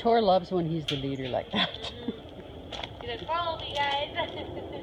Tor loves when he's the leader like that. He said, follow me, guys.